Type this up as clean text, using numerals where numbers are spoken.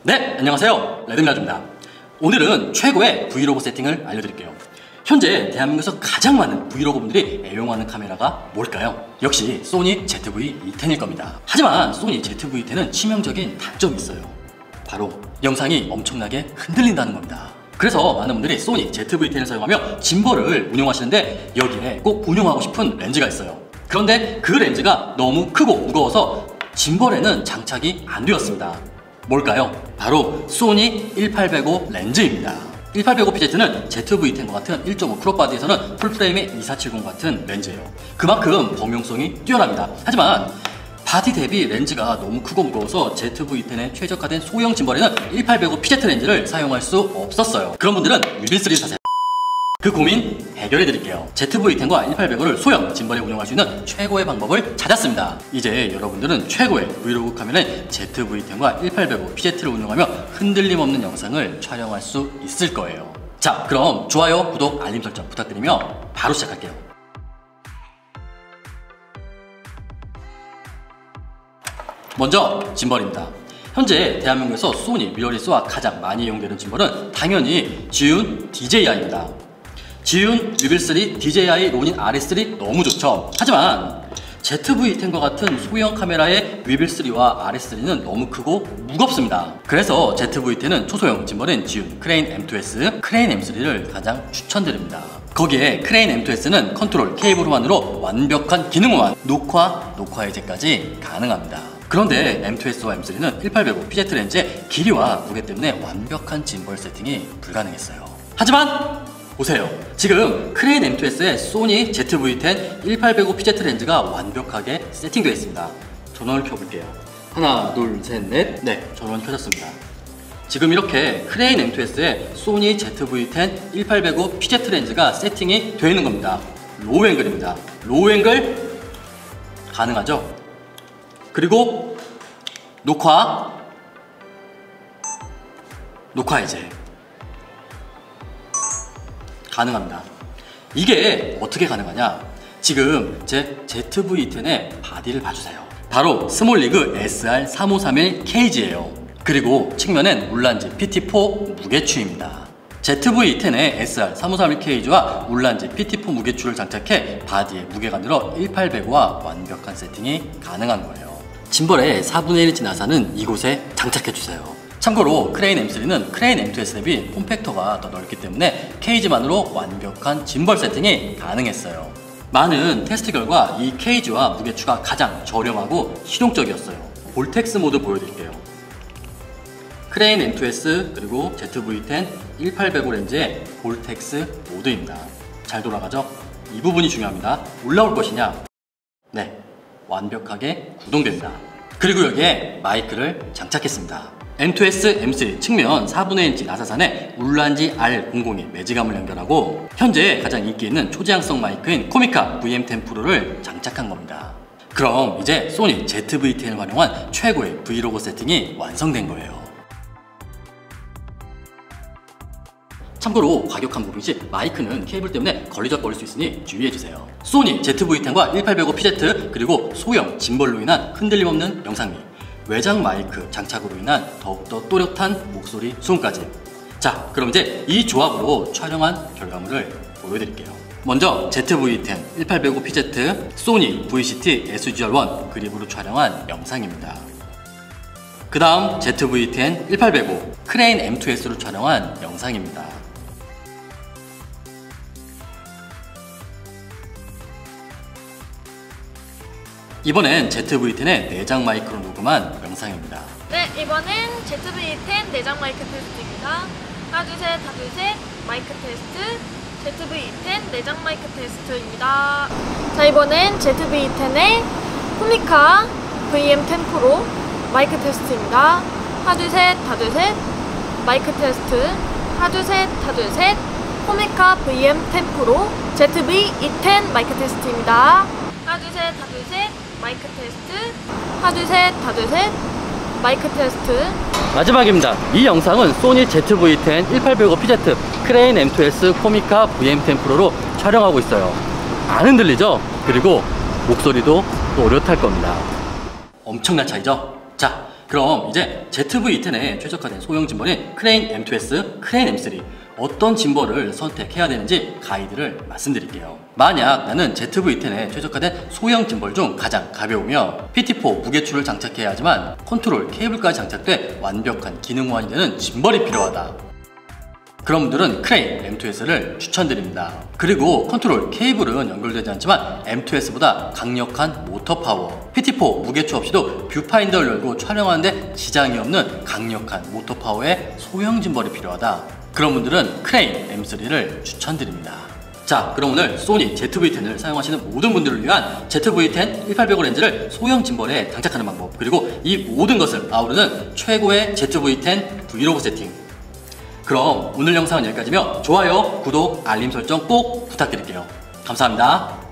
네, 안녕하세요. 레드미라주입니다. 오늘은 최고의 브이로그 세팅을 알려드릴게요. 현재 대한민국에서 가장 많은 브이로그 분들이 애용하는 카메라가 뭘까요? 역시 소니 ZV-E10일 겁니다. 하지만 소니 ZV-E10은 치명적인 단점이 있어요. 바로 영상이 엄청나게 흔들린다는 겁니다. 그래서 많은 분들이 소니 ZV-10을 사용하며 짐벌을 운용하시는데 여기에 꼭 운용하고 싶은 렌즈가 있어요. 그런데 그 렌즈가 너무 크고 무거워서 짐벌에는 장착이 안 되었습니다. 뭘까요? 바로 소니 1800 렌즈입니다. 1800 PZ는 ZV-10과 같은 1.5 크롭 바디에서는 풀프레임의 2470 같은 렌즈예요. 그만큼 범용성이 뛰어납니다. 하지만 바디 대비 렌즈가 너무 크고 무거워서 ZV-10에 최적화된 소형 짐벌에는 1800 PZ 렌즈를 사용할 수 없었어요. 그런 분들은 뮤빌3를 사세요. 그 고민 해결해드릴게요. ZV-10과 1800을 소형 짐벌에 운용할 수 있는 최고의 방법을 찾았습니다. 이제 여러분들은 최고의 브이로그 카메라인 ZV-10과 1800 PZ를 운용하며 흔들림 없는 영상을 촬영할 수 있을 거예요. 자, 그럼 좋아요, 구독, 알림 설정 부탁드리며 바로 시작할게요. 먼저 짐벌입니다. 현재 대한민국에서 소니 미러리스와 가장 많이 이용되는 짐벌은 당연히 지운 DJI입니다. 지운 뮤빌3 DJI 로닌 RS3 너무 좋죠. 하지만 ZV-10과 같은 소형 카메라의 뮤빌3와 RS3는 너무 크고 무겁습니다. 그래서 ZV-10은 초소형 짐벌인 지운 크레인 M2S, 크레인 M3를 가장 추천드립니다. 거기에 크레인 M2S는 컨트롤 케이블 호환으로 완벽한 기능 호환, 녹화 해제까지 가능합니다. 그런데 M2S와 M3는 1800 PZ 렌즈의 길이와 무게 때문에 완벽한 짐벌 세팅이 불가능했어요. 하지만 보세요. 지금 크레인 M2S의 소니 ZV-10 1800 PZ 렌즈가 완벽하게 세팅되어 있습니다. 전원을 켜볼게요. 하나, 둘, 셋, 넷. 네, 전원 켜졌습니다. 지금 이렇게 크레인 M2S의 소니 ZV-10 1800 PZ 렌즈가 세팅이 되어 있는 겁니다. 로우 앵글입니다. 로우 앵글 가능하죠? 그리고 녹화 해제 가능합니다. 이게 어떻게 가능하냐? 지금 제 ZV-10의 바디를 봐주세요. 바로 스몰리그 SR3531Kg예요. 그리고 측면엔 울란지 PT4 무게추입니다. ZV-10의 SR3531Kg와 울란지 PT4 무게추를 장착해 바디의 무게가 늘어 1800와 완벽한 세팅이 가능한 거예요. 짐벌의 4분의 1인치 나사는 이곳에 장착해주세요. 참고로 크레인 M3는 크레인 M2S 대비 폼팩터가 더 넓기 때문에 케이지만으로 완벽한 짐벌 세팅이 가능했어요. 많은 테스트 결과 이 케이지와 무게추가 가장 저렴하고 실용적이었어요. 볼텍스 모드 보여드릴게요. 크레인 M2S 그리고 ZV-10 1800 렌즈의 볼텍스 모드입니다. 잘 돌아가죠? 이 부분이 중요합니다. 올라올 것이냐? 네, 완벽하게 구동됩니다. 그리고 여기에 마이크를 장착했습니다. M2S, M3 측면 4분의 1인치 나사산에 울란지 R002 매직암을 연결하고 현재 가장 인기 있는 초지향성 마이크인 코미카 VM10 프로를 장착한 겁니다. 그럼 이제 소니 ZV-10을 활용한 최고의 브이로그 세팅이 완성된 거예요. 참고로 과격 한 부분 시 마이크는 케이블 때문에 걸리적거릴 수 있으니 주의해주세요. 소니 ZV-10과 1800 PZ 그리고 소형 짐벌로 인한 흔들림 없는 영상미, 외장 마이크 장착으로 인한 더욱더 또렷한 목소리 수음까지. 자, 그럼 이제 이 조합으로 촬영한 결과물을 보여드릴게요. 먼저 ZV-10 1800 PZ 소니 VCT SGR1 그립으로 촬영한 영상입니다. 그 다음 ZV-10 1800 크레인 M2S로 촬영한 영상입니다. 이번엔 ZV-10의 내장 마이크로 녹음한 영상입니다. 네, 이번엔 ZV-10 내장 마이크 테스트입니다. 하나, 둘, 셋, 하나, 둘, 셋, 마이크 테스트. ZV-10 내장 마이크 테스트입니다. 자, 이번엔 ZV-10의 코미카 VM10 프로 마이크 테스트입니다. 하나, 둘, 셋, 하나, 둘, 셋, 마이크 테스트. 하나, 둘, 셋, 하나, 둘, 셋, 코미카 VM10 프로 ZV-10 마이크 테스트입니다. 하나, 둘, 셋, 하나, 둘, 셋, 마이크 테스트. 하나, 둘, 셋, 하나, 둘, 셋, 마이크 테스트. 마지막입니다. 이 영상은 소니 ZV-10 1800 PZ 크레인 M2S 코미카 VM10 프로로 촬영하고 있어요. 안 흔들리죠? 그리고 목소리도 또렷할 겁니다. 엄청난 차이죠? 자, 그럼 그럼 이제 ZV-10에 최적화된 소형 짐벌인 크레인 M2S, 크레인 M3 어떤 짐벌을 선택해야 되는지 가이드를 말씀드릴게요. 만약 나는 ZV-10에 최적화된 소형 짐벌 중 가장 가벼우며 PT4 무게추를 장착해야 하지만 컨트롤 케이블까지 장착돼 완벽한 기능 호환이 되는 짐벌이 필요하다. 그런 분들은 크레인 M2S를 추천드립니다. 그리고 컨트롤 케이블은 연결되지 않지만 M2S보다 강력한 모터 파워, PT4 무게추 없이도 뷰파인더를 열고 촬영하는데 지장이 없는 강력한 모터 파워의 소형 짐벌이 필요하다. 그런 분들은 크레인 M3를 추천드립니다. 자, 그럼 오늘 소니 ZV-10을 사용하시는 모든 분들을 위한 ZV-10 1800 렌즈를 소형 짐벌에 장착하는 방법, 그리고 이 모든 것을 아우르는 최고의 ZV-10 브이로그 세팅. 그럼 오늘 영상은 여기까지며 좋아요, 구독, 알림 설정 꼭 부탁드릴게요. 감사합니다.